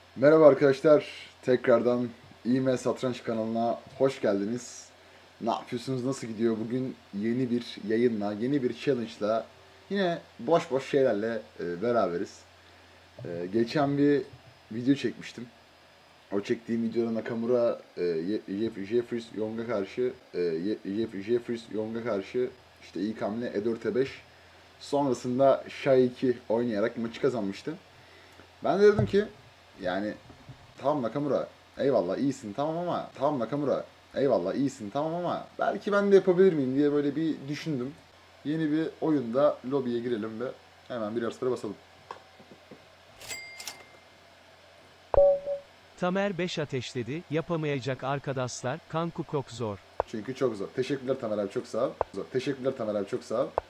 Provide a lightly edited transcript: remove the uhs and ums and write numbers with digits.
Merhaba arkadaşlar, tekrardan İme Satranç kanalına hoş geldiniz. Ne yapıyorsunuz, nasıl gidiyor? Bugün yeni bir yayınla, yeni bir challenge'la, yine boş boş şeylerle beraberiz. Geçen bir video çekmiştim. O çektiğim videoda Nakamura, Jeffries Young'a karşı, Jeffries Young'a karşı işte ilk hamle E4 E5. Sonrasında Şah 2 oynayarak maçı kazanmıştı. Ben de dedim ki yani tamam Nakamura, eyvallah iyisin tamam ama tamam Nakamura, eyvallah iyisin tamam ama belki ben de yapabilir miyim diye böyle bir düşündüm. Yeni bir oyunda lobiye girelim ve hemen birer sıra basalım. Tamer 5 ateşledi, yapamayacak arkadaşlar, Kanku çok zor. Çünkü çok zor. Teşekkürler Tamer abi, çok sağ ol. Zor. Teşekkürler Tamer abi, çok sağ ol.